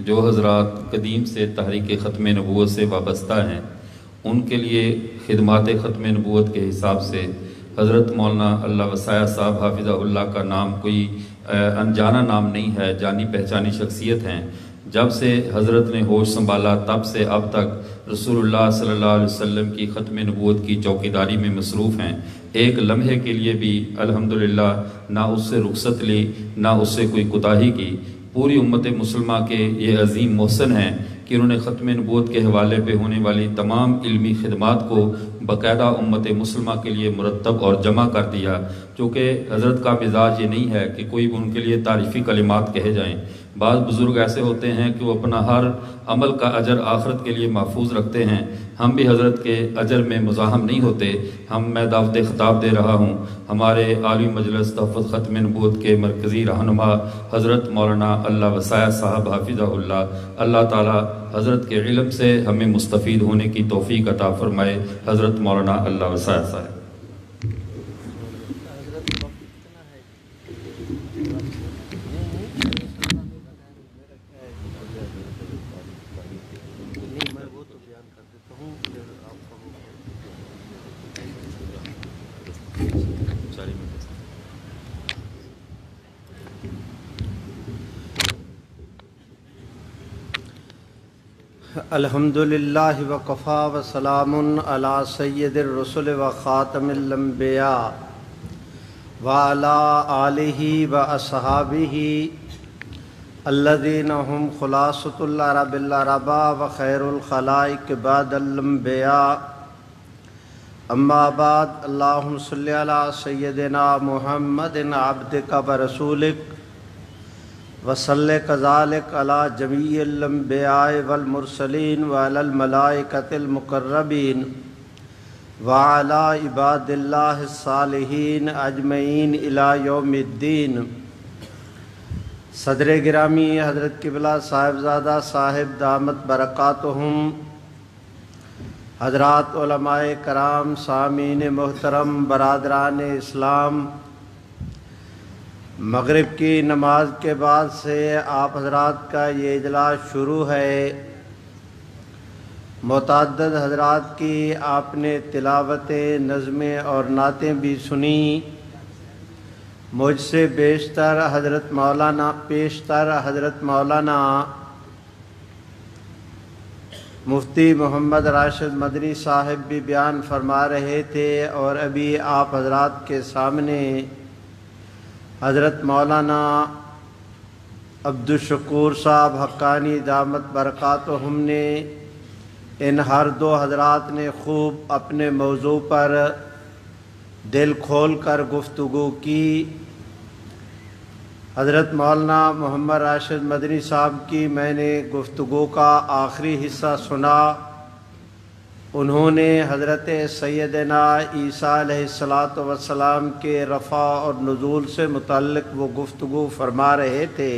جو حضرات قدیم سے تحریک ختم نبوت سے وابستہ ہیں ان کے لیے خدمات ختم نبوت کے حساب سے حضرت مولانا اللہ وسایہ صاحب حافظہ اللہ کا نام کوئی انجانا نام نہیں ہے، جانی پہچانی شخصیت ہیں۔ جب سے حضرت نے ہوش سنبھالا تب سے اب تک رسول اللہ صلی اللہ علیہ وسلم کی ختم نبوت کی چوکیداری میں مصروف ہیں۔ ایک لمحے کے لیے بھی الحمدللہ نہ اس سے رخصت لی نہ اس سے کوئی کوتاہی کی۔ پوری امت مسلمہ کے یہ عظیم محسن ہیں کہ انہوں نے ختم نبوت کے حوالے پہ ہونے والی تمام علمی خدمات کو باقاعدہ امت مسلمہ کے لیے مرتب اور جمع کر دیا، چونکہ حضرت کا مزاج یہ نہیں ہے کہ کوئی بھی ان کے لیے تعریفی کلمات کہے جائیں۔ بعض بزرگ ایسے ہوتے ہیں کہ وہ اپنا ہر عمل کا اجر آخرت کے لیے محفوظ رکھتے ہیں۔ ہم بھی حضرت کے اجر میں مزاحم نہیں ہوتے۔ میں دعوت خطاب دے رہا ہوں ہمارے عالمی مجلس تحفظ ختم نبوت کے مرکزی رہنما حضرت مولانا اللہ وسایہ صاحب حافظہ اللہ۔ اللہ تعالی حضرت کے علم سے ہمیں مستفید ہونے کی توفیق عطا فرمائے۔ حضرت مولانا اللہ وسایہ صاحب۔ الحمدللہ وکفا وسلام علی سید الرسل وخاتم الانبیاء وعلی آلہ واصحابہ الذین هم خلاصۃ العرب العربا وخیر الخلائق بعد الانبیاء اما بعد اللہم صلی علی سیدنا محمد عبدک ورسولک وصلی کذالک علی جمیع الانبیاء والمرسلین وعلی الملائکۃ المقربین وعلی عباد اللہ الصالحین اجمعین الی یوم الدین۔ صدر گرامی حضرت قبلہ صاحبزادہ صاحب دامت برکاتہم، حضرات علماء کرام، سامعین محترم، برادران اسلام، مغرب کی نماز کے بعد سے آپ حضرات کا یہ اجلاس شروع ہے۔ متعدد حضرات کی آپ نے تلاوتیں، نظمیں اور نعتیں بھی سنی۔ مجھ سے پیشتر حضرت مولانا مفتی محمد راشد مدنی صاحب بھی بیان فرما رہے تھے، اور ابھی آپ حضرات کے سامنے حضرت مولانا عبدالشکور صاحب حقانی دامت برکاتہم نے، ان ہر دو حضرات نے خوب اپنے موضوع پر دل کھول کر گفتگو کی۔ حضرت مولانا محمد راشد مدنی صاحب کی میں نے گفتگو کا آخری حصہ سنا۔ انہوں نے حضرت سیدنا عیسیٰ علیہ السلام کے رفع اور نزول سے متعلق وہ گفتگو فرما رہے تھے۔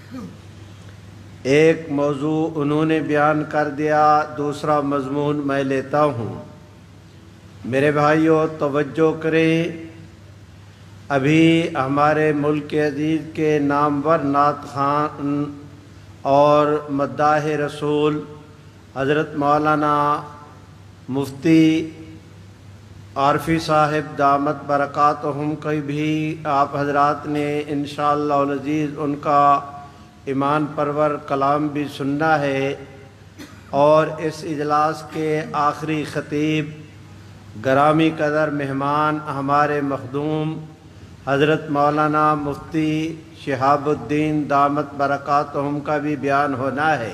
ایک موضوع انہوں نے بیان کر دیا، دوسرا مضمون میں لیتا ہوں۔ میرے بھائیوں توجہ کریں، ابھی ہمارے ملک عزیز کے نامور نعت خوان اور مداح رسول حضرت مولانا مفتی عارفی صاحب دامت برکاتہم کی بھی آپ حضرات نے انشاءاللہ العزیز ان کا ایمان پرور کلام بھی سننا ہے، اور اس اجلاس کے آخری خطیب گرامی قدر مہمان ہمارے مخدوم حضرت مولانا مفتی شہاب الدین دامت برکاتہم کا بھی بیان ہونا ہے۔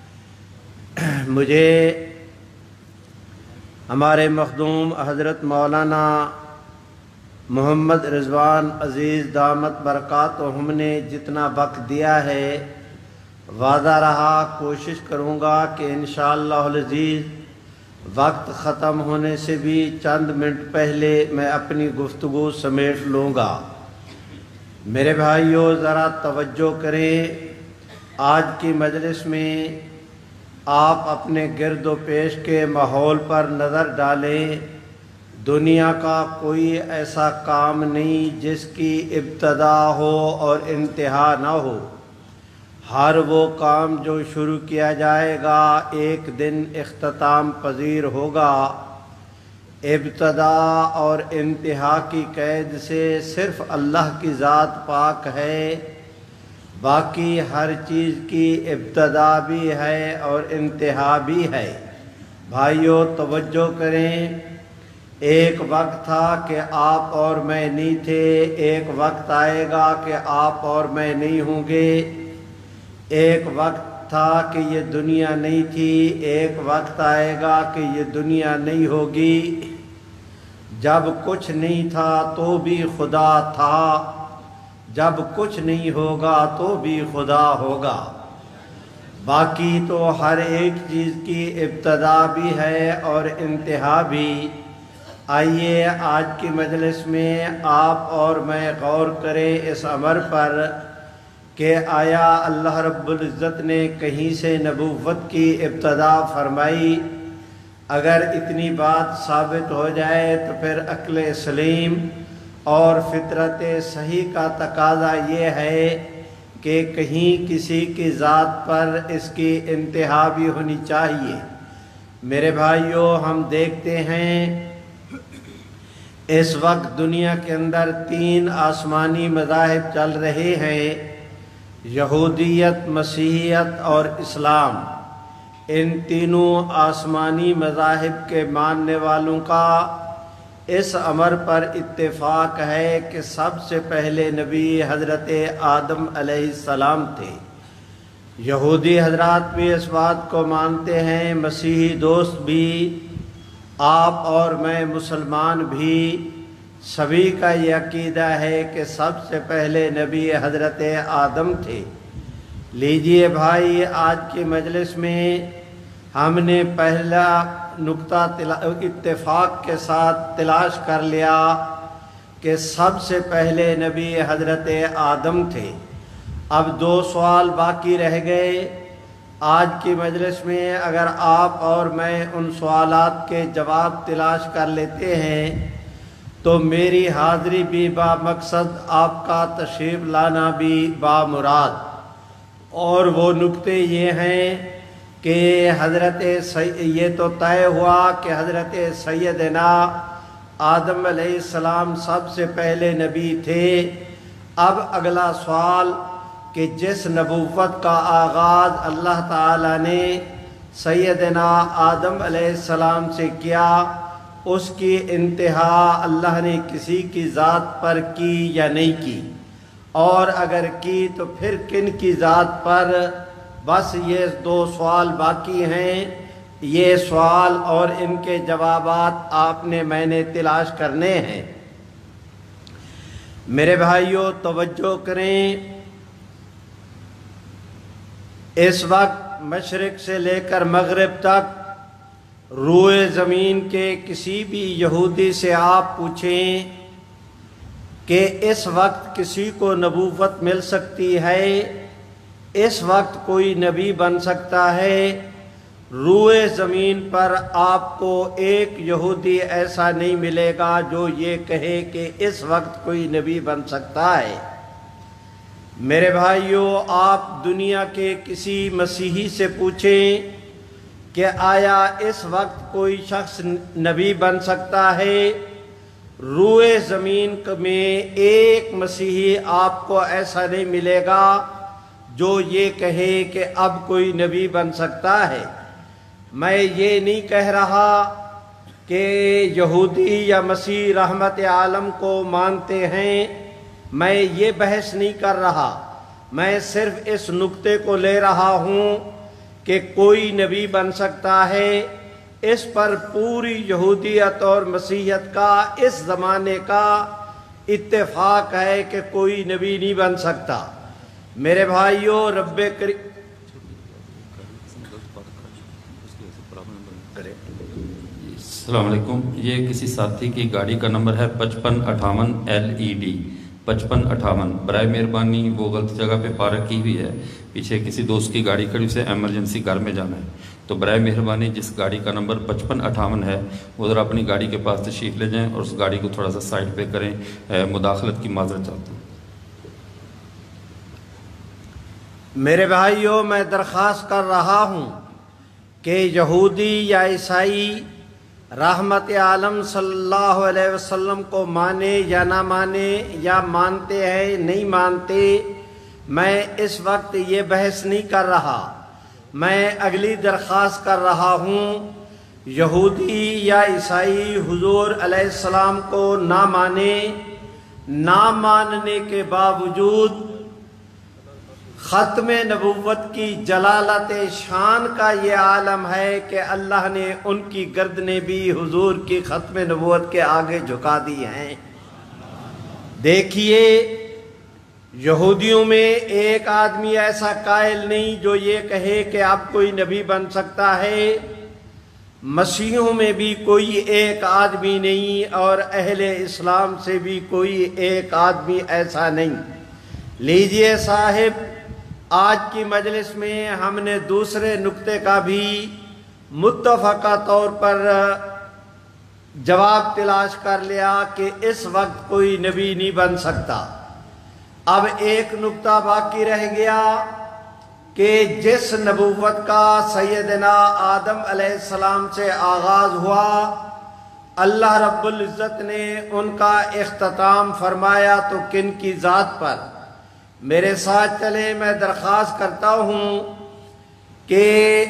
مجھے ہمارے مخدوم حضرت مولانا محمد رضوان عزیز دامت برکاتہم نے جتنا وقت دیا ہے، وعدہ رہا کوشش کروں گا کہ انشاءاللہ العزیز وقت ختم ہونے سے بھی چند منٹ پہلے میں اپنی گفتگو سمیٹ لوں گا۔ میرے بھائیوں ذرا توجہ کریں، آج کی مجلس میں آپ اپنے گرد و پیش کے ماحول پر نظر ڈالیں۔ دنیا کا کوئی ایسا کام نہیں جس کی ابتدا ہو اور انتہا نہ ہو۔ ہر وہ کام جو شروع کیا جائے گا ایک دن اختتام پذیر ہوگا۔ ابتدا اور انتہا کی قید سے صرف اللہ کی ذات پاک ہے، باقی ہر چیز کی ابتدا بھی ہے اور انتہا بھی ہے۔ بھائیو توجہ کریں، ایک وقت تھا کہ آپ اور میں نہیں تھے، ایک وقت آئے گا کہ آپ اور میں نہیں ہوں گے۔ ایک وقت تھا کہ یہ دنیا نہیں تھی، ایک وقت آئے گا کہ یہ دنیا نہیں ہوگی۔ جب کچھ نہیں تھا تو بھی خدا تھا، جب کچھ نہیں ہوگا تو بھی خدا ہوگا۔ باقی تو ہر ایک چیز کی ابتدا بھی ہے اور انتہا بھی۔ آئیے آج کی مجلس میں آپ اور میں غور کریں اس امر پر کہ آیا اللہ رب العزت نے کہیں سے نبوت کی ابتدا فرمائی؟ اگر اتنی بات ثابت ہو جائے تو پھر عقل سلیم اور فطرت صحیح کا تقاضا یہ ہے کہ کہیں کسی کی ذات پر اس کی انتہا بھی ہونی چاہیے۔ میرے بھائیوں، ہم دیکھتے ہیں اس وقت دنیا کے اندر 3 آسمانی مذاہب چل رہے ہیں، یہودیت، مسیحیت اور اسلام۔ ان تینوں آسمانی مذاہب کے ماننے والوں کا اس امر پر اتفاق ہے کہ سب سے پہلے نبی حضرت آدم علیہ السلام تھے۔ یہودی حضرات بھی اس بات کو مانتے ہیں، مسیحی دوست بھی، آپ اور میں مسلمان بھی، سبھی کا یہ عقیدہ ہے کہ سب سے پہلے نبی حضرت آدم تھے۔ لیجئے بھائی، آج کی مجلس میں ہم نے پہلا نقطہ اتفاق کے ساتھ تلاش کر لیا کہ سب سے پہلے نبی حضرت آدم تھے۔ اب 2 سوال باقی رہ گئے۔ آج کی مجلس میں اگر آپ اور میں ان سوالات کے جواب تلاش کر لیتے ہیں تو میری حاضری بھی با مقصد، آپ کا تشریف لانا بھی با مراد۔ اور وہ نقطے یہ ہیں کہ یہ تو طے ہوا کہ حضرت سیدنا آدم علیہ السلام سب سے پہلے نبی تھے۔ اب اگلا سوال کہ جس نبوت کا آغاز اللہ تعالیٰ نے سیدنا آدم علیہ السلام سے کیا، اس کی انتہا اللہ نے کسی کی ذات پر کی یا نہیں کی، اور اگر کی تو پھر کن کی ذات پر؟ بس یہ 2 سوال باقی ہیں۔ یہ سوال اور ان کے جوابات میں نے تلاش کرنے ہیں۔ میرے بھائیوں توجہ کریں، اس وقت مشرق سے لے کر مغرب تک روئے زمین کے کسی بھی یہودی سے آپ پوچھیں کہ اس وقت کسی کو نبوت مل سکتی ہے، اس وقت کوئی نبی بن سکتا ہے؟ روئے زمین پر آپ کو ایک یہودی ایسا نہیں ملے گا جو یہ کہے کہ اس وقت کوئی نبی بن سکتا ہے۔ میرے بھائیوں، آپ دنیا کے کسی مسیحی سے پوچھیں کہ آیا اس وقت کوئی شخص نبی بن سکتا ہے؟ روئے زمین میں ایک مسیحی آپ کو ایسا نہیں ملے گا جو یہ کہے کہ اب کوئی نبی بن سکتا ہے۔ میں یہ نہیں کہہ رہا کہ یہودی یا مسیح رحمت عالم کو مانتے ہیں، میں یہ بحث نہیں کر رہا، میں صرف اس نقطے کو لے رہا ہوں کہ کوئی نبی بن سکتا ہے۔ اس پر پوری یہودیت اور مسیحیت کا اس زمانے کا اتفاق ہے کہ کوئی نبی نہیں بن سکتا۔ میرے بھائیوں، رب کریم السلام علیکم، یہ کسی ساتھی کی گاڑی کا نمبر ہے 5558 LED 5558۔ برائے مہربانی وہ غلط جگہ پہ پارک کی ہوئی ہے، پیچھے کسی دوست کی گاڑی کھڑی، اسے ایمرجنسی گھر میں جانا ہے، تو برائے مہربانی جس گاڑی کا نمبر 5558 ہے وہ ذرا اپنی گاڑی کے پاس تشریف لے جائیں اور اس گاڑی کو تھوڑا سا سائڈ پہ کریں۔ مداخلت کی معذرت چاہتا ہوں۔ میرے بھائیوں، میں درخواست کر رہا ہوں کہ یہودی یا عیسائی رحمت عالم صلی اللہ علیہ وسلم کو مانے یا نہ مانے، یا مانتے ہیں نہیں مانتے، میں اس وقت یہ بحث نہیں کر رہا۔ میں اگلی درخواست کر رہا ہوں، یہودی یا عیسائی حضور علیہ السلام کو نہ مانے، نہ ماننے کے باوجود ختم نبوت کی جلالت شان کا یہ عالم ہے کہ اللہ نے ان کی گردنیں بھی حضور کی ختم نبوت کے آگے جھکا دی ہیں۔ دیکھیے، یہودیوں میں ایک آدمی ایسا قائل نہیں جو یہ کہے کہ اب کوئی نبی بن سکتا ہے، مسیحوں میں بھی کوئی ایک آدمی نہیں، اور اہل اسلام سے بھی کوئی ایک آدمی ایسا نہیں۔ لیجئے صاحب، آج کی مجلس میں ہم نے دوسرے نکتے کا بھی متفقہ طور پر جواب تلاش کر لیا کہ اس وقت کوئی نبی نہیں بن سکتا۔ اب ایک نکتہ باقی رہ گیا کہ جس نبوت کا سیدنا آدم علیہ السلام سے آغاز ہوا، اللہ رب العزت نے ان کا اختتام فرمایا تو کن کی ذات پر؟ میرے ساتھ چلیں، میں درخواست کرتا ہوں کہ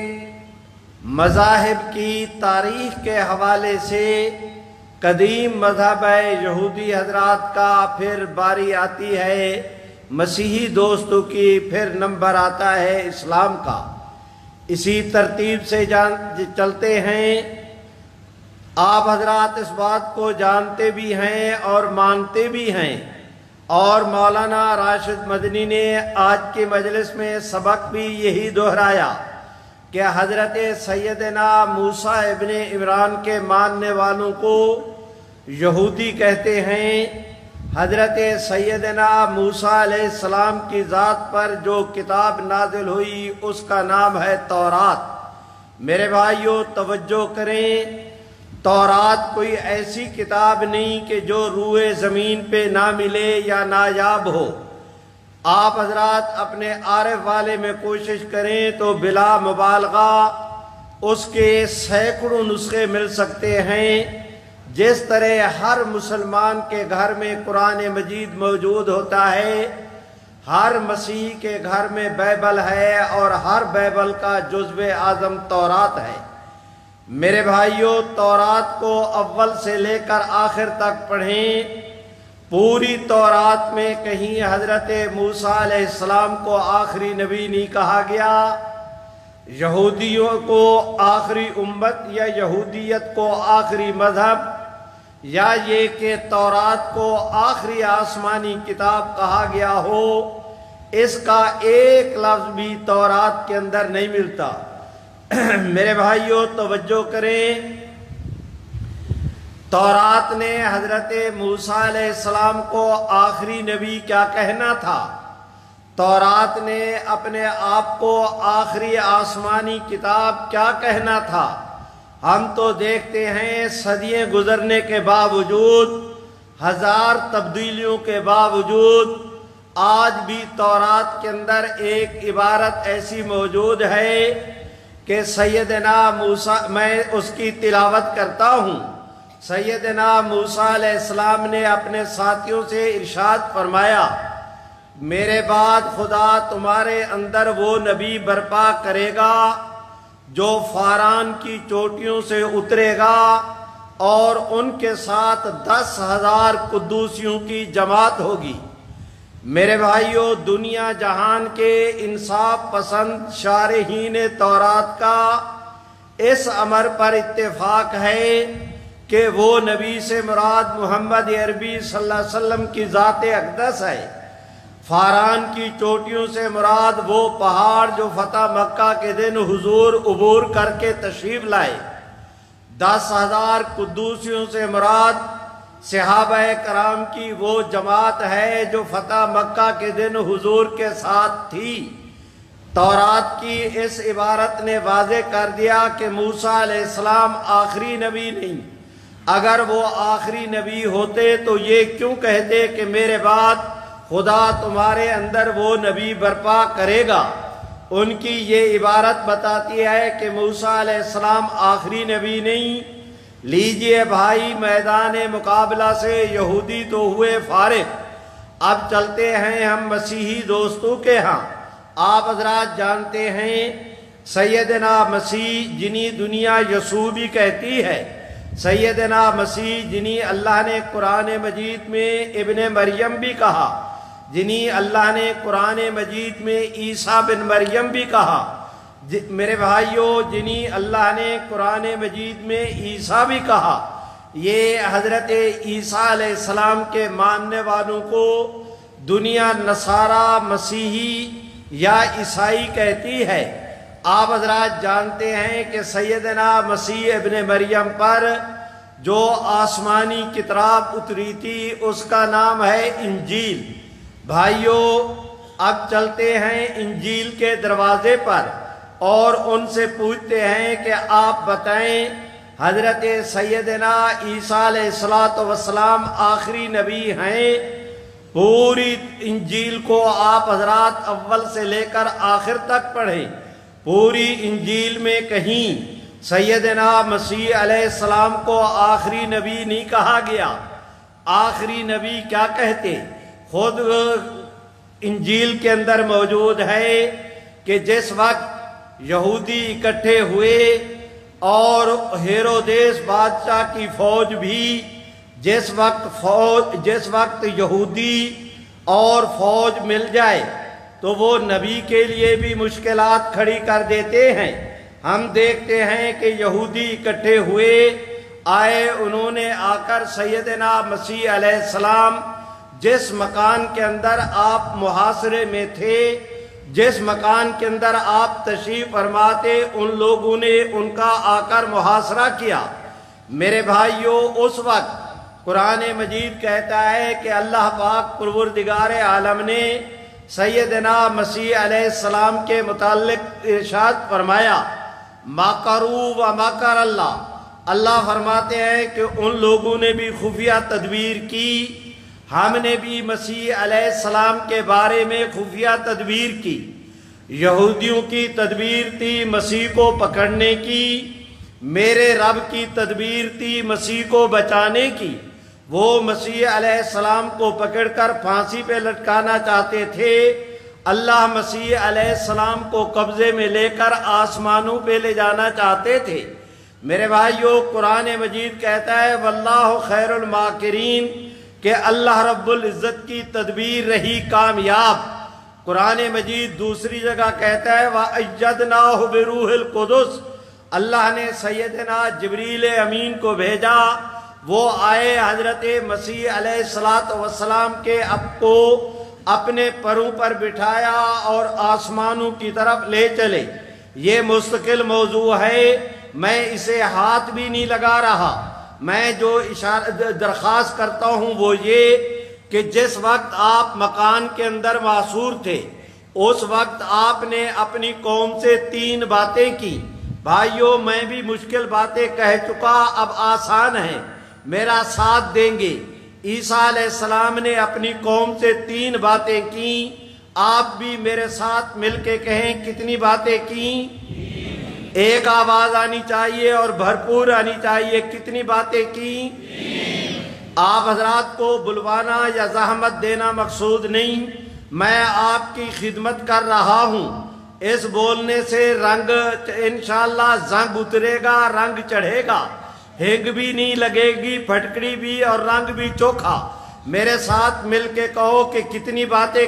مذاہب کی تاریخ کے حوالے سے قدیم مذہب ہے یہودی حضرات کا، پھر باری آتی ہے مسیحی دوستوں کی، پھر نمبر آتا ہے اسلام کا۔ اسی ترتیب سے چلتے ہیں۔ آپ حضرات اس بات کو جانتے بھی ہیں اور مانتے بھی ہیں، اور مولانا راشد مدنی نے آج کی مجلس میں سبق بھی یہی دہرایا کہ حضرت سیدنا موسیٰ ابن عمران کے ماننے والوں کو یہودی کہتے ہیں۔ حضرت سیدنا موسیٰ علیہ السلام کی ذات پر جو کتاب نازل ہوئی اس کا نام ہے تورات۔ میرے بھائیوں توجہ کریں، تورات کوئی ایسی کتاب نہیں کہ جو روئے زمین پہ نہ ملے یا نایاب ہو۔ آپ حضرات اپنے عارف والے میں کوشش کریں تو بلا مبالغہ اس کے سینکڑوں نسخے مل سکتے ہیں۔ جس طرح ہر مسلمان کے گھر میں قرآن مجید موجود ہوتا ہے، ہر مسیح کے گھر میں بائبل ہے، اور ہر بائبل کا جزو اعظم تورات ہے۔ میرے بھائیوں، تورات کو اول سے لے کر آخر تک پڑھیں۔ پوری تورات میں کہیں حضرت موسیٰ علیہ السلام کو آخری نبی نہیں کہا گیا، یہودیوں کو آخری امت یا یہودیت کو آخری مذہب، یا یہ کہ تورات کو آخری آسمانی کتاب کہا گیا ہو، اس کا ایک لفظ بھی تورات کے اندر نہیں ملتا۔ میرے بھائیوں توجہ کریں، تورات نے حضرت موسیٰ علیہ السلام کو آخری نبی کیا کہنا تھا؟ تورات نے اپنے آپ کو آخری آسمانی کتاب کیا کہنا تھا؟ ہم تو دیکھتے ہیں صدیاں گزرنے کے باوجود، ہزار تبدیلیوں کے باوجود، آج بھی تورات کے اندر ایک عبارت ایسی موجود ہے کہ سیدنا موسیٰ، میں اس کی تلاوت کرتا ہوں۔ سیدنا موسیٰ علیہ السلام نے اپنے ساتھیوں سے ارشاد فرمایا، میرے بعد خدا تمہارے اندر وہ نبی برپا کرے گا جو فاران کی چوٹیوں سے اترے گا، اور ان کے ساتھ 10,000 قدوسیوں کی جماعت ہوگی۔ میرے بھائیوں، دنیا جہان کے انصاف پسند شارحین تورات کا اس امر پر اتفاق ہے کہ وہ نبی سے مراد محمد عربی صلی اللہ علیہ وسلم کی ذات اقدس ہے۔ فاران کی چوٹیوں سے مراد وہ پہاڑ جو فتح مکہ کے دن حضور عبور کر کے تشریف لائے۔ 10,000 قدوسیوں سے مراد صحابہ کرام کی وہ جماعت ہے جو فتح مکہ کے دن حضور کے ساتھ تھی۔ تورات کی اس عبارت نے واضح کر دیا کہ موسیٰ علیہ السلام آخری نبی نہیں۔ اگر وہ آخری نبی ہوتے تو یہ کیوں کہتے کہ میرے بعد خدا تمہارے اندر وہ نبی برپا کرے گا۔ ان کی یہ عبارت بتاتی ہے کہ موسیٰ علیہ السلام آخری نبی نہیں۔ لیجئے بھائی، میدان مقابلہ سے یہودی تو ہوئے فارغ، اب چلتے ہیں ہم مسیحی دوستوں کے ہاں۔ آپ حضرات جانتے ہیں سیدنا مسیح جنہیں دنیا یسوع بھی کہتی ہے، سیدنا مسیح جنہیں اللہ نے قرآن مجید میں ابن مریم بھی کہا، جنہیں اللہ نے قرآن مجید میں عیسیٰ بن مریم بھی کہا، میرے بھائیوں جنہیں اللہ نے قرآن مجید میں عیسیٰ بھی کہا، یہ حضرت عیسیٰ علیہ السلام کے ماننے والوں کو دنیا نصارہ، مسیحی یا عیسائی کہتی ہے۔ آپ حضرات جانتے ہیں کہ سیدنا مسیح ابن مریم پر جو آسمانی کتاب اتری تھی اس کا نام ہے انجیل۔ بھائیوں، اب چلتے ہیں انجیل کے دروازے پر اور ان سے پوچھتے ہیں کہ آپ بتائیں حضرت سیدنا عیسیٰ علیہ السلام آخری نبی ہیں؟ پوری انجیل کو آپ حضرات اول سے لے کر آخر تک پڑھیں، پوری انجیل میں کہیں سیدنا مسیح علیہ السلام کو آخری نبی نہیں کہا گیا۔ آخری نبی کیا کہتے؟ خود انجیل کے اندر موجود ہے کہ جس وقت یہودی اکٹھے ہوئے اور ہیرودیس بادشاہ کی فوج بھی جس وقت یہودی اور فوج مل جائے تو وہ نبی کے لیے بھی مشکلات کھڑی کر دیتے ہیں۔ ہم دیکھتے ہیں کہ یہودی اکٹھے ہوئے آئے، انہوں نے آ کر سیدنا مسیح علیہ السلام جس مکان کے اندر آپ محاصرے میں تھے، جس مکان کے اندر آپ تشریف فرماتے، ان لوگوں نے ان کا آ کر محاصرہ کیا۔ میرے بھائیوں، اس وقت قرآن مجید کہتا ہے کہ اللہ پاک پروردگار عالم نے سیدنا مسیح علیہ السلام کے متعلق ارشاد فرمایا، مَكَرُوا وَمَكَرَ اللَّهُ، اللہ فرماتے ہیں کہ ان لوگوں نے بھی خفیہ تدبیر کی، ہم نے بھی مسیح علیہ السلام کے بارے میں خفیہ تدبیر کی۔ یہودیوں کی تدبیر تھی مسیح کو پکڑنے کی، میرے رب کی تدبیر تھی مسیح کو بچانے کی۔ وہ مسیح علیہ السلام کو پکڑ کر پھانسی پہ لٹکانا چاہتے تھے، اللہ مسیح علیہ السلام کو قبضے میں لے کر آسمانوں پہ لے جانا چاہتے تھے۔ میرے بھائیوں، قرآن مجید کہتا ہے واللہ خیر الماکرین، کہ اللہ رب العزت کی تدبیر رہی کامیاب۔ قرآن مجید دوسری جگہ کہتا ہے وَأَيَّدْنَاهُ بِرُوحِ الْقُدُسِ، اللہ نے سیدنا جبریل امین کو بھیجا، وہ آئے حضرت مسیح علیہ السلام کے اب کو اپنے پروں پر بٹھایا اور آسمانوں کی طرف لے چلے۔ یہ مستقل موضوع ہے، میں اسے ہاتھ بھی نہیں لگا رہا۔ میں جو درخواست کرتا ہوں وہ یہ کہ جس وقت آپ مکان کے اندر معصور تھے، اس وقت آپ نے اپنی قوم سے 3 باتیں کی۔ بھائیوں، میں بھی مشکل باتیں کہہ چکا، اب آسان ہے، میرا ساتھ دیں گے۔ عیسیٰ علیہ السلام نے اپنی قوم سے 3 باتیں کی، آپ بھی میرے ساتھ مل کے کہیں کتنی باتیں کی؟ ایک آواز آنی چاہیے اور بھرپور آنی چاہیے، کتنی باتیں کی؟ آپ حضرات کو بلوانا یا زحمت دینا مقصود نہیں، میں آپ کی خدمت کر رہا ہوں۔ اس بولنے سے رنگ انشاءاللہ زنگ اترے گا، رنگ چڑھے گا، ہنگ بھی نہیں لگے گی، پھٹکڑی بھی اور رنگ بھی چوکھا۔ میرے ساتھ مل کے کہو کہ کتنی باتیں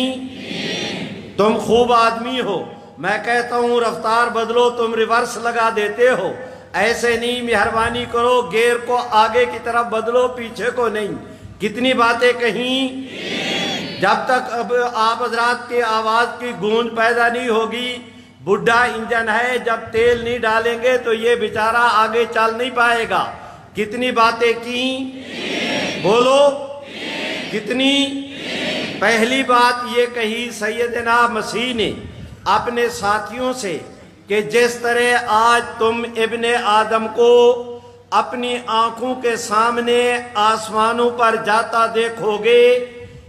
کہیں؟ تم خوب آدمی ہو، میں کہتا ہوں رفتار بدلو، تم ریورس لگا دیتے ہو، ایسے نہیں، مہربانی کرو، گیئر کو آگے کی طرف بدلو، پیچھے کو نہیں۔ کتنی باتیں کہیں؟ جب تک اب آپ حضرات کی آواز کی گونج پیدا نہیں ہوگی، بڈھا انجن ہے، جب تیل نہیں ڈالیں گے تو یہ بیچارہ آگے چل نہیں پائے گا۔ کتنی باتیں کی؟ بولو کتنی؟ پہلی بات یہ کہی سیدنا مسیح نے اپنے ساتھیوں سے کہ جس طرح آج تم ابن آدم کو اپنی آنکھوں کے سامنے آسمانوں پر جاتا دیکھو گے،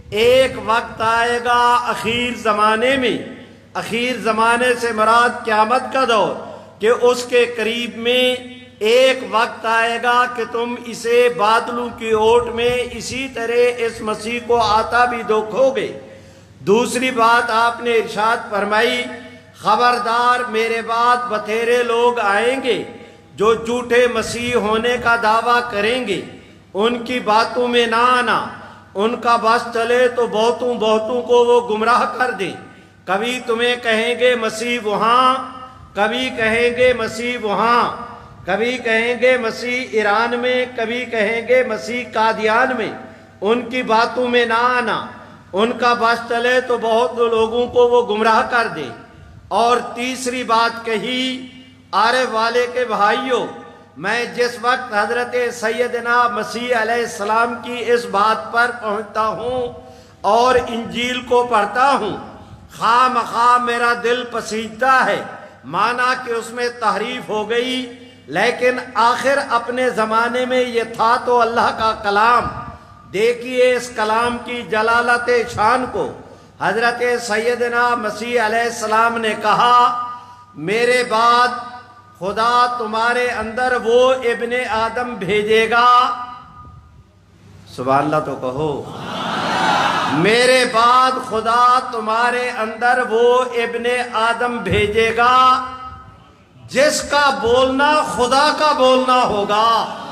ایک وقت آئے گا اخیر زمانے میں، اخیر زمانے سے مراد قیامت کا دور، کہ اس کے قریب میں ایک وقت آئے گا کہ تم اسے بادلوں کی اوٹ میں اسی طرح اس مسیح کو آتا بھی دیکھو گے۔ دوسری بات آپ نے ارشاد فرمائی، خبردار میرے بعد بتھیرے لوگ آئیں گے جو جھوٹے مسیح ہونے کا دعویٰ کریں گے، ان کی باتوں میں نہ آنا، ان کا بس چلے تو بہتوں کو وہ گمراہ کر دیں۔ کبھی تمہیں کہیں گے مسیح وہاں، کبھی کہیں گے مسیح وہاں، کبھی کہیں گے مسیح ایران میں، کبھی کہیں گے مسیح قادیان میں، ان کی باتوں میں نہ آنا، ان کا بس چلے تو بہت لوگوں کو وہ گمراہ کر دیں۔ اور تیسری بات کہی، عارف والے کے بھائیوں، میں جس وقت حضرت سیدنا مسیح علیہ السلام کی اس بات پر پہنچتا ہوں اور انجیل کو پڑھتا ہوں، خواہ مخواہ میرا دل پسیجتا ہے، مانا کہ اس میں تحریف ہو گئی، لیکن آخر اپنے زمانے میں یہ تھا تو اللہ کا کلام۔ دیکھیے اس کلام کی جلالت شان کو۔ حضرت سیدنا مسیح علیہ السلام نے کہا، میرے بعد خدا تمہارے اندر وہ ابن آدم بھیجے گا، سبحان اللہ تو کہو، میرے بعد خدا تمہارے اندر وہ ابن آدم بھیجے گا جس کا بولنا خدا کا بولنا ہوگا۔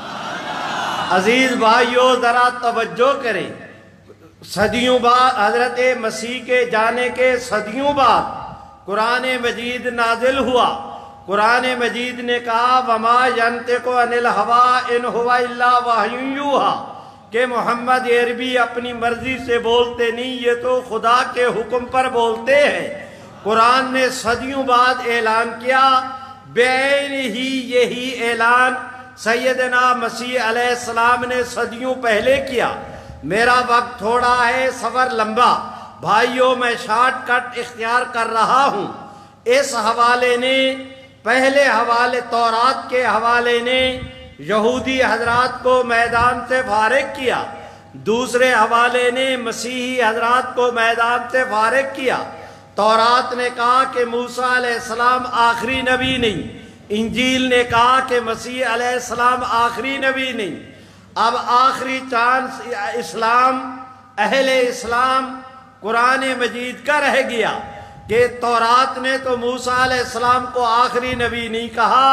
عزیز بھائیو ذرا توجہ کریں، صدیوں بعد حضرت مسیح کے جانے کے صدیوں بعد قرآن مجید نازل ہوا۔ قرآن مجید نے کہا وما ينطق عن الهوى ان هو الا وحی یوحی، کہ محمد عربی اپنی مرضی سے بولتے نہیں، یہ تو خدا کے حکم پر بولتے ہیں۔ قرآن نے صدیوں بعد اعلان کیا، بعین ہی یہی اعلان سیدنا مسیح علیہ السلام نے صدیوں پہلے کیا۔ میرا وقت تھوڑا ہے، سفر لمبا، بھائیوں میں شارٹ کٹ اختیار کر رہا ہوں۔ اس حوالے نے، پہلے حوالے تورات کے حوالے نے یہودی حضرات کو میدان سے فارغ کیا، دوسرے حوالے نے مسیحی حضرات کو میدان سے فارغ کیا۔ تورات نے کہا کہ موسیٰ علیہ السلام آخری نبی نہیں، انجیل نے کہا کہ مسیح علیہ السلام آخری نبی نہیں۔ اب آخری چانس اسلام، اہل اسلام، قرآن مجید کا رہ گیا کہ تورات نے تو موسیٰ علیہ السلام کو آخری نبی نہیں کہا،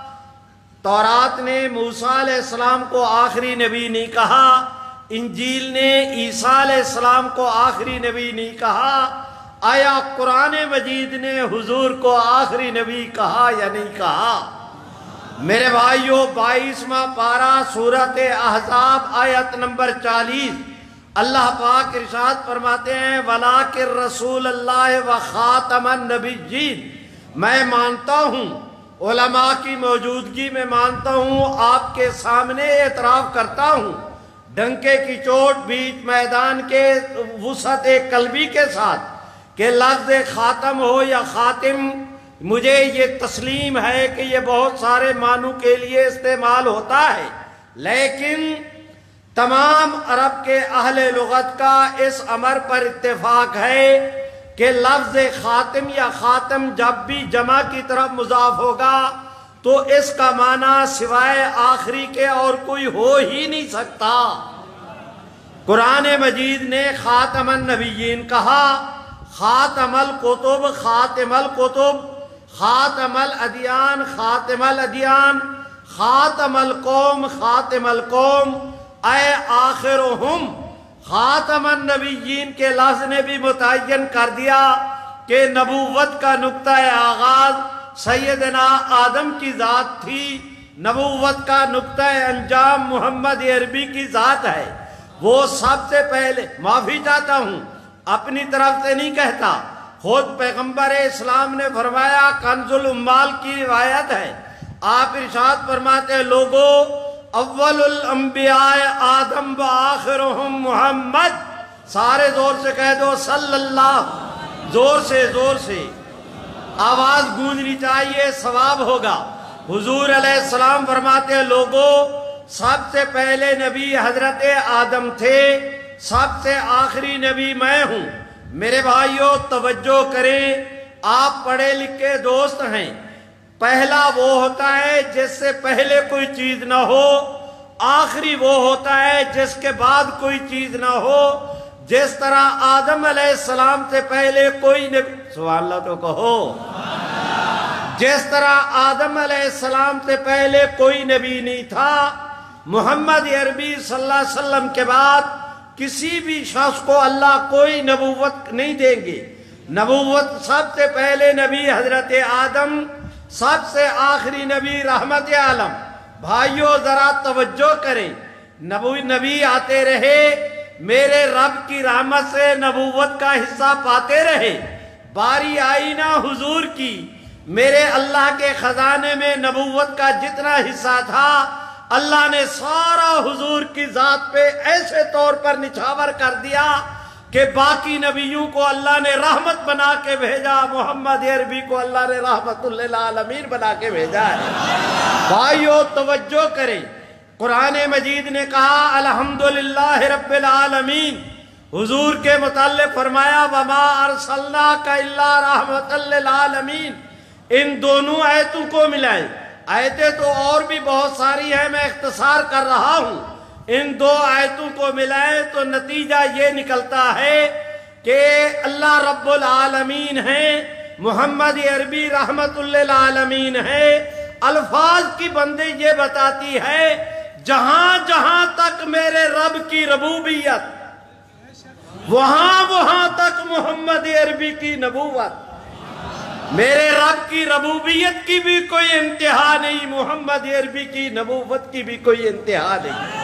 تورات نے موسیٰ علیہ السلام کو آخری نبی نہیں کہا، انجیل نے عیسیٰ علیہ السلام کو آخری نبی نہیں کہا۔ آیا قرآن مجید نے حضور کو آخری نبی کہا یا نہیں کہا؟ میرے بھائیو 22واں پارہ سورۃ احزاب آیت نمبر 40، اللہ پاک ارشاد فرماتے ہیں وَلَٰكِن رَّسُولَ اللَّهِ وَخَاتَمَ النَّبِيِّينَ، میں مانتا ہوں، علماء کی موجودگی میں مانتا ہوں، آپ کے سامنے اعتراف کرتا ہوں، ڈنکے کی چوٹ بیچ میدان کے وسعت قلبی کے ساتھ، کہ لفظ خاتم ہو یا خاتم، مجھے یہ تسلیم ہے کہ یہ بہت سارے معنوں کے لیے استعمال ہوتا ہے، لیکن تمام عرب کے اہل لغت کا اس امر پر اتفاق ہے کہ لفظ خاتم یا خاتم جب بھی جمع کی طرف مضاف ہوگا تو اس کا معنی سوائے آخری کے اور کوئی ہو ہی نہیں سکتا۔ قرآن مجید نے خاتم النبیین کہا، خاتم الکتب، خاتم الکتب، خاتم الادیان، خاتم الادیان، خاتم القوم، خاتم القوم، اے آخرہم، خاتم النبیین کے لفظ نے بھی متعین کر دیا کہ نبوت کا نقطہ آغاز سیدنا آدم کی ذات تھی، نبوت کا نقطہ انجام محمد عربی کی ذات ہے۔ وہ سب سے پہلے، معافی چاہتا ہوں، اپنی طرف سے نہیں کہتا، خود پیغمبر اسلام نے فرمایا، کنز الاموال کی روایت ہے، آپ ارشاد فرماتے ہیں لوگو اول الانبیاء آدم و آخرہم محمد، سارے زور سے کہہ دو صلی اللہ، زور سے آواز گونجنی چاہیے، ثواب ہوگا۔ حضور علیہ السلام فرماتے ہیں لوگو سب سے پہلے نبی حضرت آدم تھے، سب سے آخری نبی میں ہوں۔ میرے بھائیوں توجہ کریں، آپ پڑھے لکھے دوست ہیں، پہلا وہ ہوتا ہے جس سے پہلے کوئی چیز نہ ہو، آخری وہ ہوتا ہے جس کے بعد کوئی چیز نہ ہو۔ جس طرح آدم علیہ السلام سے پہلے کوئی نبی، سبحان اللہ تو کہو، جس طرح آدم علیہ السلام سے پہلے کوئی نبی نہیں تھا، محمد عربی صلی اللہ علیہ وسلم کے بعد کسی بھی شخص کو اللہ کوئی نبوت نہیں دیں گے۔ نبوت سب سے پہلے نبی حضرت آدم، سب سے آخری نبی رحمت عالم۔ بھائیوں ذرا توجہ کریں، نبی آتے رہے، میرے رب کی رحمت سے نبوت کا حصہ پاتے رہے۔ باری آئی نا حضور کی، میرے اللہ کے خزانے میں نبوت کا جتنا حصہ تھا اللہ نے سارا حضور کی ذات پہ ایسے طور پر نچھاور کر دیا کہ باقی نبیوں کو اللہ نے رحمت بنا کے بھیجا، محمد عربی کو اللہ نے رحمت للعالمین بنا کے بھیجا ہے۔ بھائیو توجہ کریں، قرآن مجید نے کہا الحمدللہ رب العالمین، حضور کے متعلق فرمایا وما ارسلناک الا رحمت للعالمین۔ ان دونوں آیتوں کو ملائیں، آیتیں تو اور بھی بہت ساری ہیں، میں اختصار کر رہا ہوں۔ ان دو آیتوں کو ملائیں تو نتیجہ یہ نکلتا ہے کہ اللہ رب العالمین ہیں، محمد عربی رحمت للعالمین ہے۔ الفاظ کی بندی یہ بتاتی ہے جہاں جہاں تک میرے رب کی ربوبیت، وہاں تک محمد عربی کی نبوت۔ میرے رب کی ربوبیت کی بھی کوئی انتہا نہیں، محمد عربی کی نبوت کی بھی کوئی انتہا نہیں۔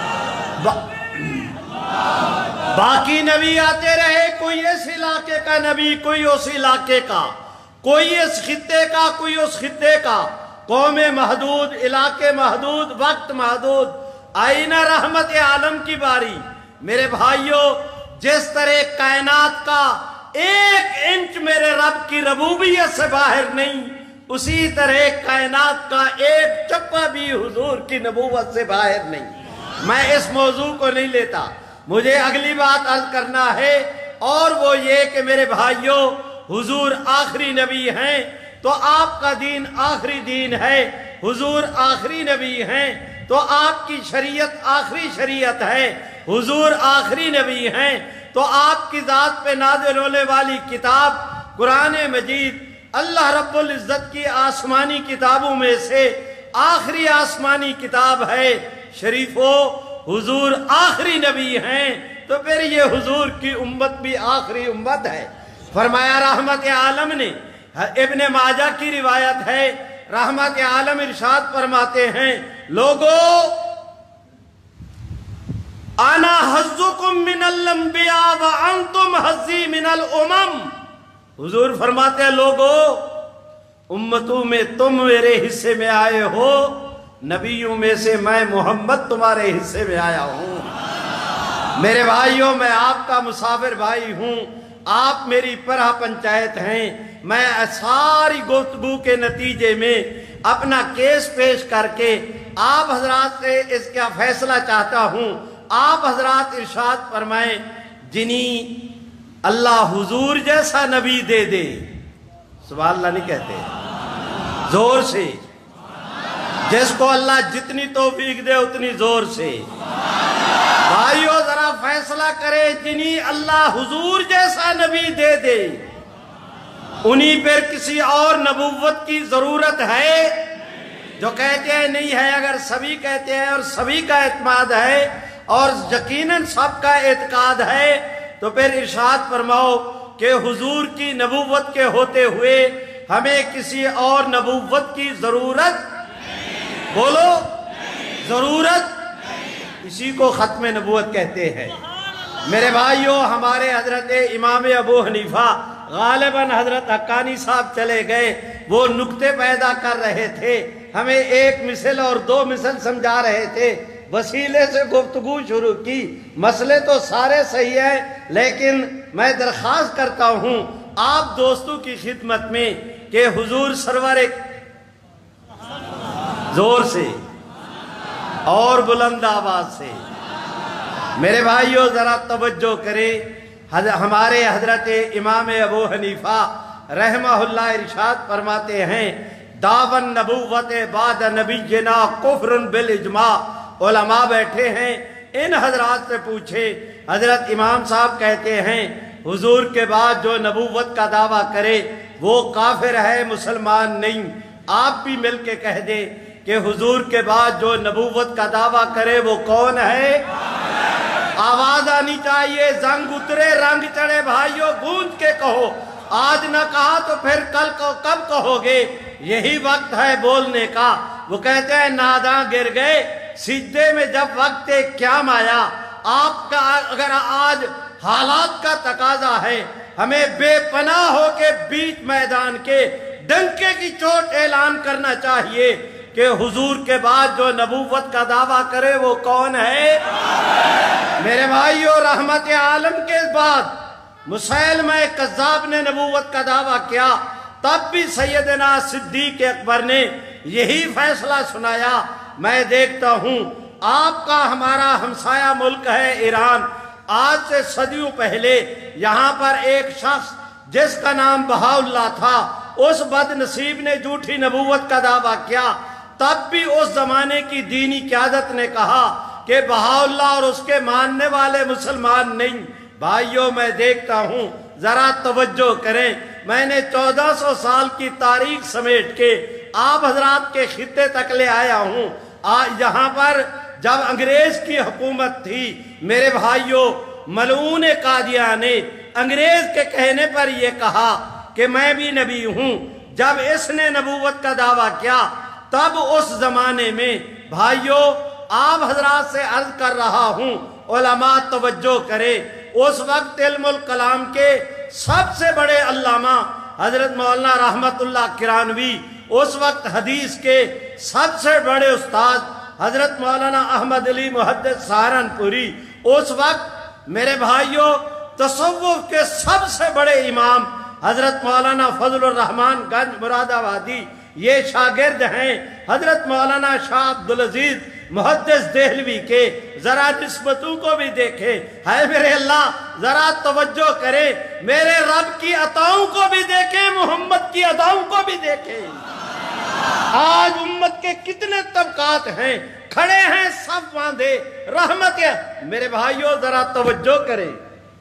باقی نبی آتے رہے، کوئی اس علاقے کا نبی، کوئی اس علاقے کا، کوئی اس خطے کا، کوئی اس خطے کا، قوم محدود، علاقے محدود، وقت محدود۔ آئینہ رحمت عالم کی باری۔ میرے بھائیوں جس طرح کائنات کا ایک انچ میرے رب کی ربوبیت سے باہر نہیں، اسی طرح کائنات کا ایک چپا بھی حضور کی نبوت سے باہر نہیں۔ میں اس موضوع کو نہیں لیتا، مجھے اگلی بات عرض کرنا ہے، اور وہ یہ کہ میرے بھائیوں حضور آخری نبی ہیں تو آپ کا دین آخری دین ہے، حضور آخری نبی ہیں تو آپ کی شریعت آخری شریعت ہے، حضور آخری نبی ہیں تو آپ کی ذات پہ نازل ہونے والی کتاب قرآن مجید اللہ رب العزت کی آسمانی کتابوں میں سے آخری آسمانی کتاب ہے۔ شریفو حضور آخری نبی ہیں تو پھر یہ حضور کی امت بھی آخری امت ہے۔ فرمایا رحمت عالم نے، ابن ماجہ کی روایت ہے، رحمت عالم ارشاد فرماتے ہیں لوگو انا حظکم من الانبیاء وانتم حظی من الامم۔ حضور فرماتے ہیں لوگو امتوں میں تم میرے حصے میں آئے ہو، نبیوں میں سے میں محمد تمہارے حصے میں آیا ہوں۔ میرے بھائیوں میں آپ کا مسافر بھائی ہوں، آپ میری پرہ پنچایت ہیں، میں ساری گفتگو کے نتیجے میں اپنا کیس پیش کر کے آپ حضرات سے اس کا فیصلہ چاہتا ہوں۔ آپ حضرات ارشاد فرمائیں جنہیں اللہ حضور جیسا نبی دے دے، سبحان اللہ نہیں کہتے زور سے، جس کو اللہ جتنی توفیق دے اتنی زور سے۔ بھائیو ذرا فیصلہ کرے، جنہیں اللہ حضور جیسا نبی دے دے انہیں پر کسی اور نبوت کی ضرورت ہے؟ جو کہتے ہیں نہیں ہے، اگر سبھی کہتے ہیں اور سبھی کا اعتماد ہے اور یقیناً سب کا اعتقاد ہے تو پھر ارشاد فرماؤ کہ حضور کی نبوت کے ہوتے ہوئے ہمیں کسی اور نبوت کی ضرورت، بولو ضرورت، اسی کو ختم نبوت کہتے ہیں۔ میرے بھائیوں ہمارے حضرت امام ابو حنیفہ غالباً حضرت حقانی صاحب چلے گئے، وہ نکتے پیدا کر رہے تھے، ہمیں ایک مثل اور دو مثل سمجھا رہے تھے، وسیلے سے گفتگو شروع کی۔ مسئلے تو سارے صحیح ہیں لیکن میں درخواست کرتا ہوں آپ دوستوں کی خدمت میں کہ حضور سرور زور سے اور بلند آواز سے میرے بھائیوں ذرا توجہ کریں، ہمارے حضرت امام ابو حنیفہ رحمہ اللہ ارشاد فرماتے ہیں دعوی نبوت بعد نبینا کفر بالاجماع۔ علماء بیٹھے ہیں، ان حضرات سے پوچھے، حضرت امام صاحب کہتے ہیں حضور کے بعد جو نبوت کا دعویٰ کرے وہ کافر ہے، مسلمان نہیں۔ آپ بھی مل کے کہہ دیں کہ حضور کے بعد جو نبوت کا دعویٰ کرے وہ کون ہے؟ آواز آنی چاہیے، زنگ اترے رنگ چڑھے بھائیوں، گونج کے کہو۔ آج نہ کہا تو پھر کب کہو گے؟ یہی وقت ہے بولنے کا۔ وہ کہتے ہیں ناداں گر گئے سجدے میں جب وقت قیام آیا۔ آپ کا اگر آج حالات کا تقاضا ہے، ہمیں بے پناہ ہو کے بیچ میدان کے ڈنکے کی چوٹ اعلان کرنا چاہیے کہ حضور کے بعد جو نبوت کا دعویٰ کرے وہ کون ہے؟ میرے بھائیوں، رحمت عالم کے بعد مسیلمہ کذاب نے نبوت کا دعویٰ کیا، تب بھی سیدنا صدیق اکبر نے یہی فیصلہ سنایا۔ میں دیکھتا ہوں آپ کا ہمارا ہمسایہ ملک ہے ایران، آج سے صدیوں پہلے یہاں پر ایک شخص جس کا نام بہاءاللہ تھا، اس بد نصیب نے جھوٹی نبوت کا دعویٰ کیا۔ تب بھی اس زمانے کی دینی قیادت نے کہا کہ بہاءاللہ اور اس کے ماننے والے مسلمان نہیں۔ بھائیوں، میں دیکھتا ہوں، ذرا توجہ کریں، میں نے 1400 سال کی تاریخ سمیٹ کے آپ حضرات کے خطے تک لے آیا ہوں۔ یہاں پر جب انگریز کی حکومت تھی، میرے بھائیوں، ملعون قادیانی نے انگریز کے کہنے پر یہ کہا کہ میں بھی نبی ہوں۔ جب اس نے نبوت کا دعویٰ کیا، تب اس زمانے میں بھائیوں آپ حضرات سے عرض کر رہا ہوں، علماء توجہ کرے، اس وقت علم الکلام کے سب سے بڑے علامہ حضرت مولانا رحمت اللہ کرانوی، اس وقت حدیث کے سب سے بڑے استاد حضرت مولانا احمد علی محدث سہارنپوری، اس وقت میرے بھائیوں تصوف کے سب سے بڑے امام حضرت مولانا فضل الرحمن گنج مراد آبادی، یہ شاگرد ہیں حضرت مولانا شاہ عبدالعزیز محدث دہلوی کے۔ ذرا نسبتوں کو بھی دیکھیں، ہے میرے اللہ، ذرا توجہ کریں، میرے رب کی عطاؤں کو بھی دیکھیں، محمد کی عطاؤں کو بھی دیکھیں۔ آج امت کے کتنے طبقات ہیں، کھڑے ہیں سب باندھے، رحمت ہے۔ میرے بھائیوں ذرا توجہ کریں،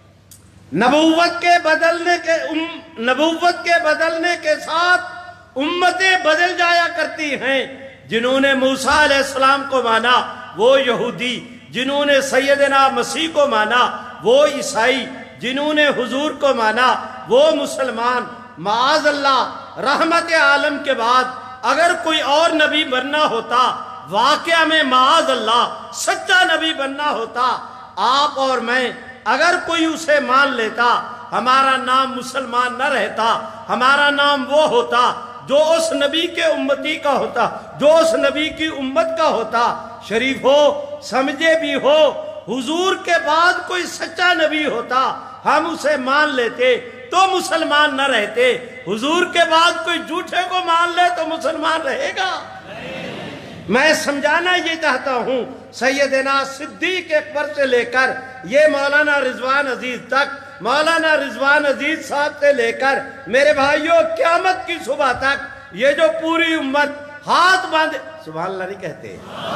نبوت کے بدلنے کے ساتھ امتیں بدل جایا کرتی ہیں۔ جنہوں نے موسیٰ علیہ السلام کو مانا وہ یہودی، جنہوں نے سیدنا مسیح کو مانا وہ عیسائی، جنہوں نے حضور کو مانا وہ مسلمان۔ معاذ اللہ، رحمت عالم کے بعد اگر کوئی اور نبی بننا ہوتا، واقعہ میں معاذ اللہ سچا نبی بننا ہوتا، آپ اور میں اگر کوئی اسے مان لیتا، ہمارا نام مسلمان نہ رہتا، ہمارا نام وہ ہوتا جو اس نبی کے امتی کا ہوتا، جو اس نبی کی امت کا ہوتا۔ شریف ہو، سمجھے بھی ہو، حضور کے بعد کوئی سچا نبی ہوتا، ہم اسے مان لیتے تو مسلمان نہ رہتے۔ حضور کے بعد کوئی جھوٹے کو مان لے تو مسلمان رہے گا؟ میں سمجھانا یہ چاہتا ہوں، سیدنا صدیق اکبر سے لے کر یہ مولانا رضوان عزیز تک، مولانا رضوان عزیز صاحب سے لے کر میرے بھائیوں قیامت کی صبح تک یہ جو پوری امت ہاتھ باندھے، سبحان اللہ نہیں کہتے،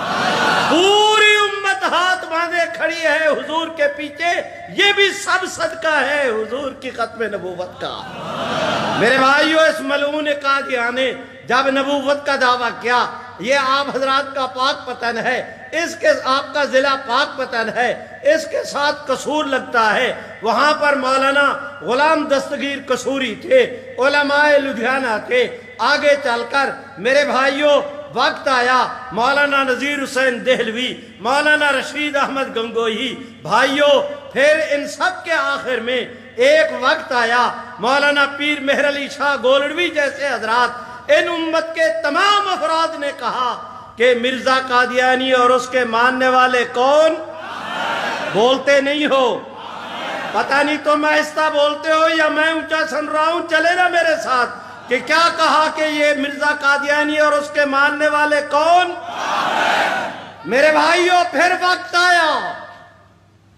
پوری امت ہاتھ باندھے کھڑی ہے حضور کے پیچھے، یہ بھی سب صدقہ ہے حضور کی ختم نبوت کا۔ میرے بھائیوں، اس ملعون قادیانی نے جب نبوت کا دعویٰ کیا، یہ آپ حضرات کا پاک پتن ہے، اس کے آپ کا ضلع پاک پتن ہے، اس کے ساتھ قصور لگتا ہے۔ وہاں پر مولانا غلام دستگیر قصوری تھے، علماء لدھیانہ تھے۔ آگے چل کر میرے بھائیوں وقت آیا مولانا نذیر حسین دہلوی، مولانا رشید احمد گنگوہی، بھائیوں پھر ان سب کے آخر میں ایک وقت آیا مولانا پیر مہر علی شاہ گولڑوی جیسے حضرات، ان امت کے تمام افراد نے کہا کہ مرزا قادیانی اور اس کے ماننے والے کون؟ بولتے نہیں ہو، پتہ نہیں تم آہستہ بولتے ہو یا میں اونچا سن رہا ہوں، چلے نا میرے ساتھ کہ کیا کہا کہ یہ مرزا قادیانی اور اس کے ماننے والے کون؟ میرے بھائیوں پھر وقت آیا،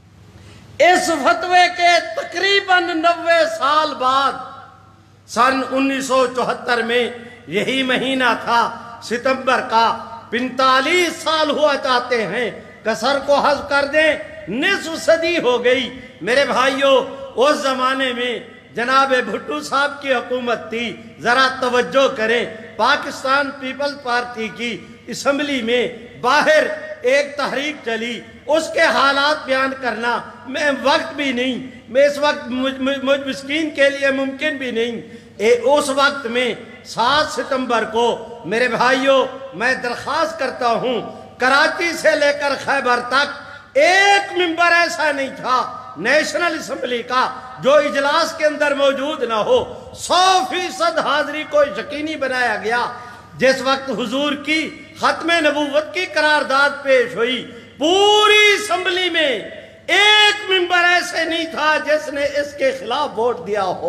اس فتوے کے تقریباً 90 سال بعد سن 1974 میں یہی مہینہ تھا ستمبر کا، 45 سال ہوا چاہتے ہیں، کسر کو حذف کر دیں، نصف صدی ہو گئی۔ میرے بھائیوں، اس زمانے میں جناب بھٹو صاحب کی حکومت تھی۔ ذرا توجہ کریں، پاکستان پیپلز پارٹی کی اسمبلی میں باہر ایک تحریک چلی، اس کے حالات بیان کرنا میں وقت بھی نہیں، میں اس وقت مجھ مسکین کے لیے ممکن بھی نہیں۔ اس وقت میں 7 ستمبر کو میرے بھائیوں میں درخواست کرتا ہوں، کراچی سے لے کر خیبر تک ایک ممبر ایسا نہیں تھا نیشنل اسمبلی کا جو اجلاس کے اندر موجود نہ ہو۔ 100% حاضری کو یقینی بنایا گیا۔ جس وقت حضور کی ختم نبوت کی قرارداد پیش ہوئی، پوری اسمبلی میں ایک ممبر ایسے نہیں تھا جس نے اس کے خلاف ووٹ دیا ہو۔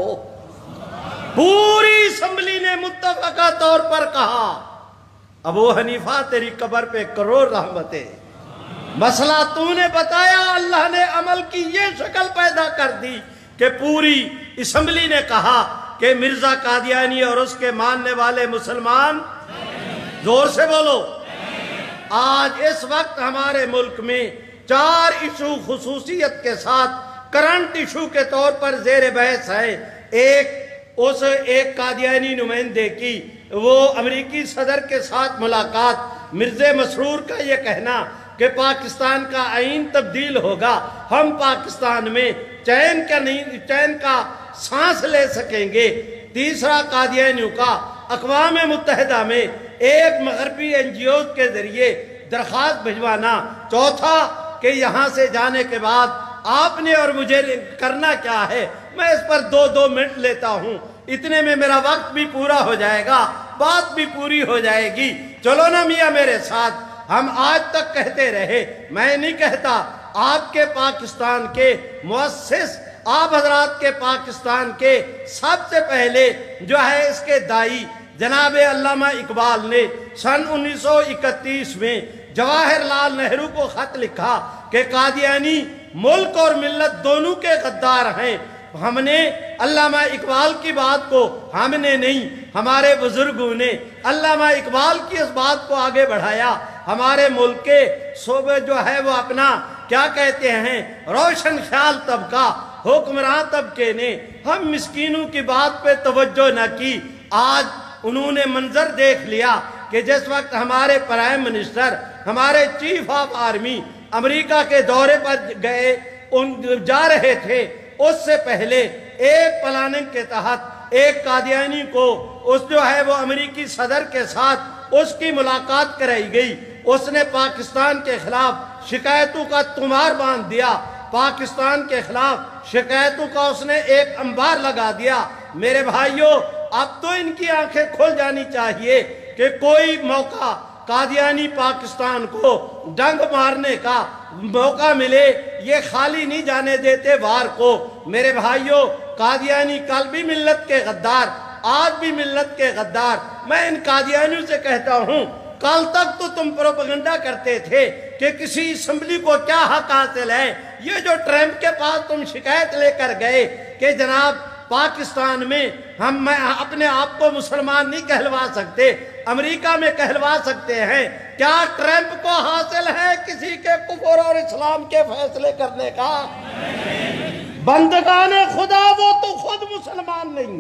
پوری اسمبلی نے متفقہ طور پر کہا، ابو حنیفہ تیری قبر پہ کروڑ رحمتیں، مسئلہ تو نے بتایا، اللہ نے عمل کی یہ شکل پیدا کر دی کہ پوری اسمبلی نے کہا کہ مرزا قادیانی اور اس کے ماننے والے مسلمان، زور سے بولو۔ آج اس وقت ہمارے ملک میں 4 ایشو خصوصیت کے ساتھ کرنٹ ایشو کے طور پر زیر بحث ہے۔ ایک قادیانی نمائندے کی وہ امریکی صدر کے ساتھ ملاقات، مرزا مسرور کا یہ کہنا کہ پاکستان کا آئین تبدیل ہوگا، ہم پاکستان میں چین کا سانس لے سکیں گے۔ تیسرا، قادیانیوں کا اقوام متحدہ میں ایک مغربی NGO کے ذریعے درخواست بھجوانا۔ چوتھا کہ یہاں سے جانے کے بعد آپ نے اور مجھے کرنا کیا ہے۔ میں اس پر 2 منٹ لیتا ہوں، اتنے میں میرا وقت بھی پورا ہو جائے گا، بات بھی پوری ہو جائے گی۔ چلو نا میاں میرے ساتھ، ہم آج تک کہتے رہے، میں نہیں کہتا، آپ کے پاکستان کے مؤسس، آپ حضرات کے پاکستان کے سب سے پہلے جو ہے اس کے دائی جناب علامہ اقبال نے سن 1931 میں جواہر لال نہرو کو خط لکھا کہ قادیانی ملک اور ملت دونوں کے غدار ہیں۔ ہم نے علامہ اقبال کی بات کو ہم نے نہیں، ہمارے بزرگوں نے علامہ اقبال کی اس بات کو آگے بڑھایا۔ ہمارے ملک کے صوبے جو ہے وہ اپنا کیا کہتے ہیں روشن خیال طبقہ، حکمراں طبقے نے ہم مسکینوں کی بات پہ توجہ نہ کی۔ آج انہوں نے منظر دیکھ لیا کہ جس وقت ہمارے پرائم منسٹر، ہمارے چیف آف آرمی امریکہ کے دورے پر جا رہے تھے، اس سے پہلے ایک پلاننگ کے تحت ایک قادیانی کو اس جو ہے وہ امریکی صدر کے ساتھ اس کی ملاقات کرائی گئی۔ اس نے پاکستان کے خلاف شکایتوں کا تمار باندھ دیا، پاکستان کے خلاف شکایتوں کا اس نے ایک انبار لگا دیا۔ میرے بھائیوں، اب تو ان کی آنکھیں کھل جانی چاہیے کہ کوئی موقع قادیانی پاکستان کو ڈنگ مارنے کا موقع ملے، یہ خالی نہیں جانے دیتے وار کو۔ میرے بھائیوں، قادیانی کل بھی ملت کے غدار، آج بھی ملت کے غدار۔ میں ان قادیانیوں سے کہتا ہوں، کل تک تو تم پروپیگنڈا کرتے تھے کہ کسی اسمبلی کو کیا حق حاصل ہے۔ یہ جو ٹرمپ کے پاس تم شکایت لے کر گئے کہ جناب پاکستان میں ہم اپنے آپ کو مسلمان نہیں کہلوا سکتے، امریکہ میں کہلوا سکتے ہیں، کیا ٹرمپ کو حاصل ہے کسی کے کفر اور اسلام کے فیصلے کرنے کا؟ بندگان خدا، وہ تو خود مسلمان نہیں۔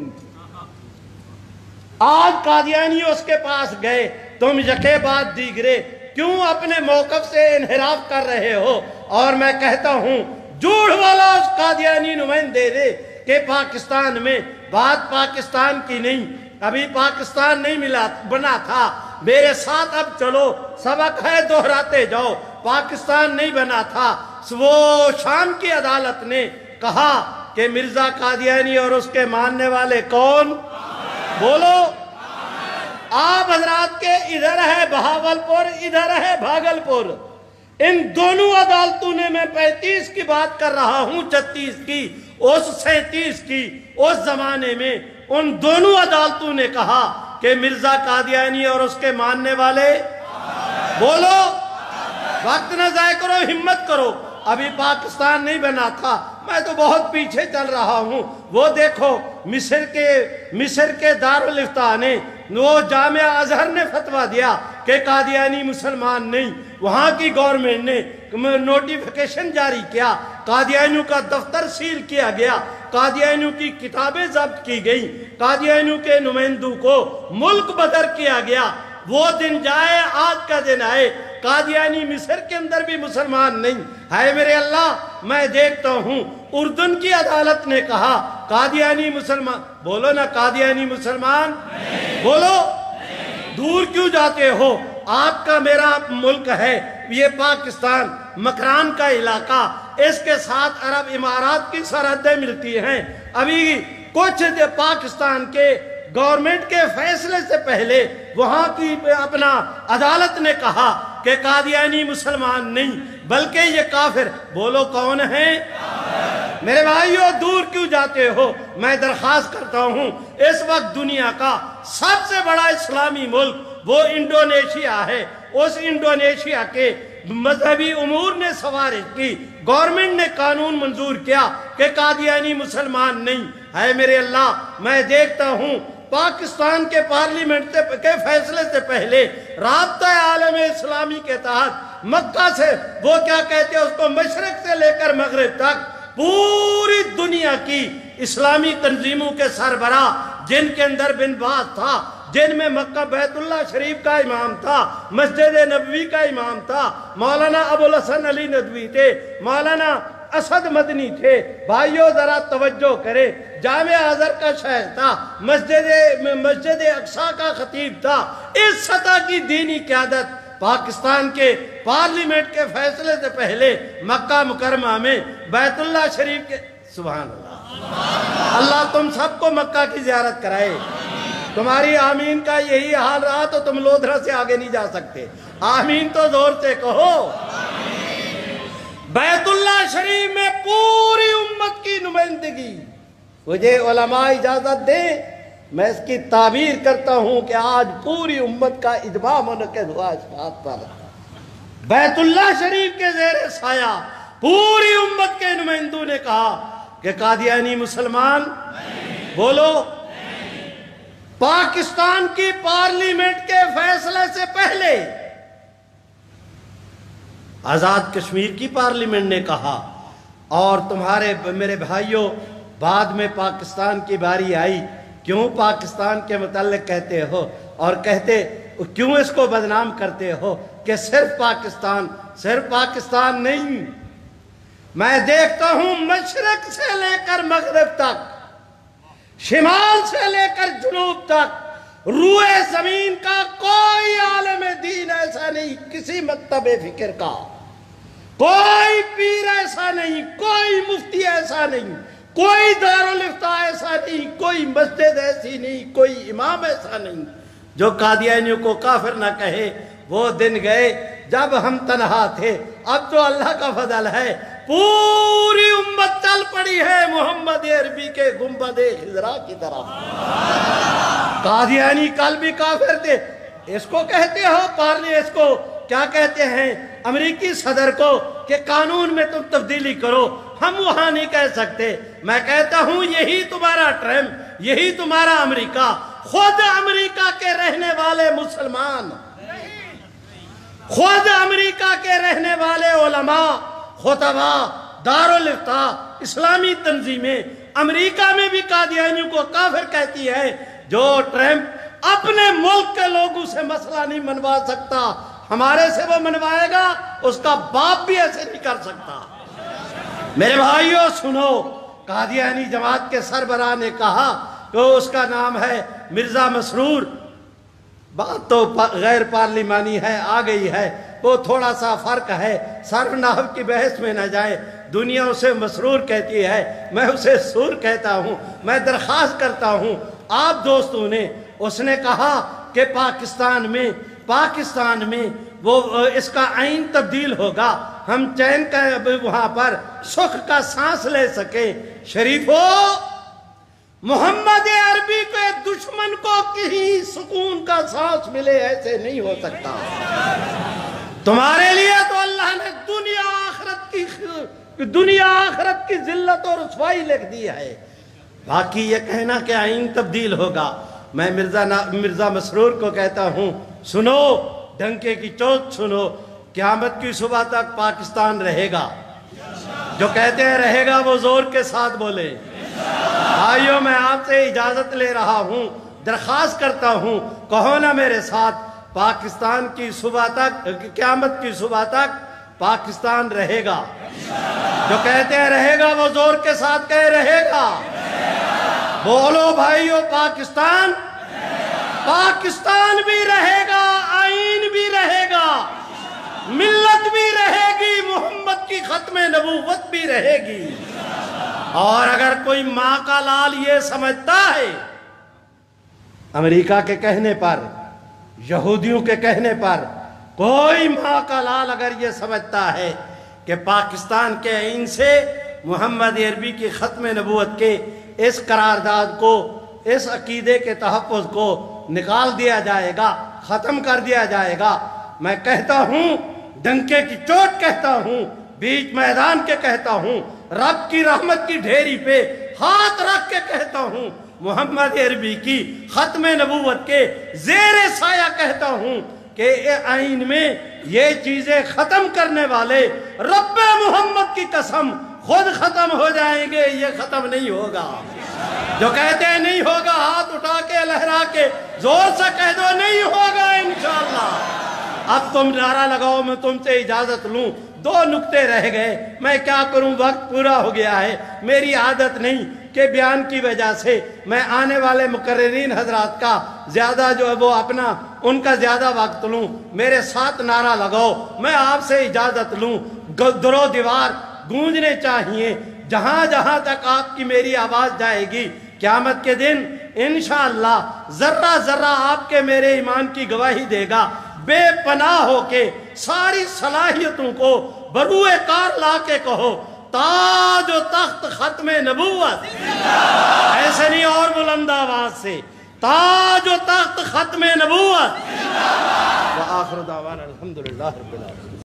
آج قادیانی اس کے پاس گئے، تم یکے بعد دیگرے کیوں اپنے موقف سے انحراف کر رہے ہو؟ اور میں کہتا ہوں، جھوٹ والا اس قادیانی نمائندے نے کہ پاکستان میں بات پاکستان کی نہیں، ابھی پاکستان نہیں بنا تھا۔ میرے ساتھ اب چلو، سبق ہے دہراتے جاؤ، پاکستان نہیں بنا تھا۔ وہ شام کی عدالت نے کہا کہ مرزا قادیانی اور اس کے ماننے والے کون؟ بولو۔ آپ حضرات کے ادھر ہے بہاولپور، ادھر ہے بھاگلپور، ان دونوں عدالتوں نے، میں 35 کی بات کر رہا ہوں، 36 کی، اس 37 کی، اس زمانے میں ان دونوں عدالتوں نے کہا کہ مرزا قادیانی اور اس کے ماننے والے، بولو، وقت نہ ضائع کرو، ہمت کرو۔ ابھی پاکستان نہیں بنا تھا، میں تو بہت پیچھے چل رہا ہوں۔ وہ دیکھو مصر کے دارالفتاء نے، وہ جامعہ ازہر نے فتویٰ دیا کہ قادیانی مسلمان نہیں، وہاں کی گورنمنٹ نے نوٹیفیکیشن جاری کیا، قادیانیوں کا دفتر سیل کیا گیا، قادیانیوں کی کتابیں ضبط کی گئیں، قادیانیوں کے نمائندوں کو ملک بدر کیا گیا۔ وہ دن جائے، آج کا دن آئے، قادیانی مصر کے اندر بھی مسلمان نہیں ہے۔ میرے اللہ، میں دیکھتا ہوں اردن کی عدالت نے کہا قادیانی مسلمان، بولو نا قادیانی مسلمان، بولو، دور کیوں جاتے ہو؟ آپ کا میرا ملک ہے یہ پاکستان، مکران کا علاقہ، اس کے ساتھ عرب امارات کی سرحدیں ملتی ہیں۔ ابھی کچھ پاکستان کے گورنمنٹ کے فیصلے سے پہلے وہاں کی اپنا عدالت نے کہا کہ قادیانی مسلمان نہیں بلکہ یہ کافر، بولو کون ہے؟ میرے بھائیو، دور کیوں جاتے ہو؟ میں درخواست کرتا ہوں، اس وقت دنیا کا سب سے بڑا اسلامی ملک وہ انڈونیشیا ہے۔ اس انڈونیشیا کے مذہبی امور نے سفارش کی، گورنمنٹ نے قانون منظور کیا کہ قادیانی مسلمان نہیں ہے۔ میرے اللہ، میں دیکھتا ہوں پاکستان کے پارلیمنٹ کے فیصلے سے پہلے رابطہ عالم اسلامی کے تحت مکہ سے، وہ کیا کہتے ہیں اس کو، مشرق سے لے کر مغرب تک پوری دنیا کی اسلامی تنظیموں کے سربراہ، جن کے اندر بن باز تھا، جن میں مکہ بیت اللہ شریف کا امام تھا، مسجد نبوی کا امام تھا، مولانا ابوالحسن علی ندوی تھے، مولانا اسد مدنی تھے۔ بھائیو ذرا توجہ کرے، جامعہ ازہر کا شیخ تھا، مسجد اقصی کا خطیب تھا۔ اس سطح کی دینی قیادت پاکستان کے پارلیمنٹ کے فیصلے سے پہلے مکہ مکرمہ میں بیت اللہ شریف کے، سبحان اللہ، اللہ تم سب کو مکہ کی زیارت کرائے۔ تمہاری آمین کا یہی حال رہا تو تم لودھرا سے آگے نہیں جا سکتے، آمین تو زور سے کہو۔ بیت اللہ شریف میں پوری امت کی نمائندگی، مجھے علماء اجازت دیں، میں اس کی تعبیر کرتا ہوں کہ آج پوری امت کا اجماع منعقد ہوا اس بات پر، بیت اللہ شریف کے زیر سایہ پوری امت کے نمائندوں نے کہا کہ قادیانی مسلمان، بولو۔ پاکستان کی پارلیمنٹ کے فیصلے سے پہلے آزاد کشمیر کی پارلیمنٹ نے کہا، اور تمہارے میرے بھائیوں بعد میں پاکستان کی باری آئی، کیوں پاکستان کے متعلق کہتے ہو اور کہتے کیوں اس کو بدنام کرتے ہو کہ صرف پاکستان نہیں۔ میں دیکھتا ہوں مشرق سے لے کر مغرب تک، شمال سے لے کر جنوب تک، روئے زمین کا کوئی عالم دین ایسا نہیں، کسی مکتب فکر کا کوئی پیر ایسا نہیں، کوئی مفتی ایسا نہیں، کوئی دارالفتاء ایسا نہیں، کوئی مسجد ایسی نہیں، کوئی امام ایسا نہیں جو قادیانیوں کو کافر نہ کہے۔ وہ دن گئے جب ہم تنہا تھے، اب تو اللہ کا فضل ہے پوری امت چل پڑی ہے محمد عربی کے گنبد خضرا کی طرف۔ قادیانی کل بھی کافر تھے، اس کو کہتے ہو اس کو کیا کہتے ہیں امریکی صدر کو کہ قانون میں تم تبدیلی کرو، ہم وہاں نہیں کہہ سکتے۔ میں کہتا ہوں یہی تمہارا ٹرمپ، یہی تمہارا امریکہ، خود امریکہ کے رہنے والے مسلمان، خود امریکہ کے رہنے والے علماء، خطباء، دارالفتاء، اسلامی تنظیمیں امریکہ میں بھی قادیانیوں کو کافر کہتی ہے۔ جو ٹرمپ اپنے ملک کے لوگوں سے مسئلہ نہیں منوا سکتا، ہمارے سے وہ منوائے گا، اس کا باپ بھی ایسے نہیں کر سکتا۔ میرے بھائیوں سنو، قادیانی جماعت کے سربراہ نے کہا کہ اس کا نام ہے مرزا مسرور، بات تو غیر پارلیمانی ہے، آ گئی ہے، وہ تھوڑا سا فرق ہے، صرف نحو کی بحث میں نہ جائے، دنیا اسے مسرور کہتی ہے، میں اسے سور کہتا ہوں۔ میں درخواست کرتا ہوں آپ دوستوں نے، اس نے کہا کہ پاکستان میں وہ اس کا آئین تبدیل ہوگا، ہم چین کا وہاں پر سکھ کا سانس لے سکیں۔ شریفو، محمد عربی کے دشمن کو کہیں سکون کا سانس ملے ایسے نہیں ہو سکتا۔ تمہارے لیے تو اللہ نے دنیا آخرت کی کہ دنیا آخرت کی ذلت اور رسوائی لکھ دی ہے۔ باقی یہ کہنا کہ آئین تبدیل ہوگا، میں مرزا مسرور کو کہتا ہوں سنو، ڈنکے کی چوٹ سنو، قیامت کی صبح تک پاکستان رہے گا۔ جو کہتے ہیں رہے گا وہ زور کے ساتھ بولے۔ بھائیوں میں آپ سے اجازت لے رہا ہوں، درخواست کرتا ہوں، کہو نا میرے ساتھ، پاکستان کی صبح تک، قیامت کی صبح تک پاکستان رہے گا۔ جو کہتے ہیں رہے گا وہ زور کے ساتھ کہے رہے گا۔ بولو بھائیو، پاکستان بھی رہے گا، آئین بھی رہے گا، ملت بھی رہے گی، محمد کی ختم نبوت بھی رہے گی۔ اور اگر کوئی ماں کا لال یہ سمجھتا ہے، امریکہ کے کہنے پر، یہودیوں کے کہنے پر، کوئی ماں کا لال اگر یہ سمجھتا ہے کہ پاکستان کے آئین سے محمد عربی کی ختم نبوت کے اس قرارداد کو، اس عقیدے کے تحفظ کو نکال دیا جائے گا، ختم کر دیا جائے گا، میں کہتا ہوں، ڈنکے کی چوٹ کہتا ہوں، بیچ میدان کے کہتا ہوں، رب کی رحمت کی ڈھیری پہ ہاتھ رکھ کے کہتا ہوں، محمد عربی کی ختم نبوت کے زیر سایہ کہتا ہوں کہ آئین میں یہ چیزیں ختم کرنے والے رب محمد کی قسم خود ختم ہو جائیں گے، یہ ختم نہیں ہوگا۔ جو کہتے ہیں نہیں ہوگا، ہاتھ اٹھا کے لہرا کے زور سے کہہ دو نہیں ہوگا انشاءاللہ۔ اب تم نعرہ لگاؤ، میں تم سے اجازت لوں، 2 نکتے رہ گئے، میں کیا کروں، وقت پورا ہو گیا ہے۔ میری عادت نہیں کہ بیان کی وجہ سے میں آنے والے مقررین حضرات کا زیادہ جو ہے وہ اپنا ان کا زیادہ وقت لوں۔ میرے ساتھ نعرہ لگاؤ، میں آپ سے اجازت لوں، در و دیوار گونجنے چاہیے، جہاں جہاں تک آپ کی میری آواز جائے گی، قیامت کے دن انشاءاللہ ذرہ ذرہ آپ کے میرے ایمان کی گواہی دے گا۔ بے پناہ ہو کے ساری صلاحیتوں کو بروئے کار لا کے کہو، تاج و تخت ختم نبوت، ایسے نہیں اور بلند آواز سے، تاج و تخت ختم نبوت۔ وآخر دعوانا الحمدللہ رب العالمین۔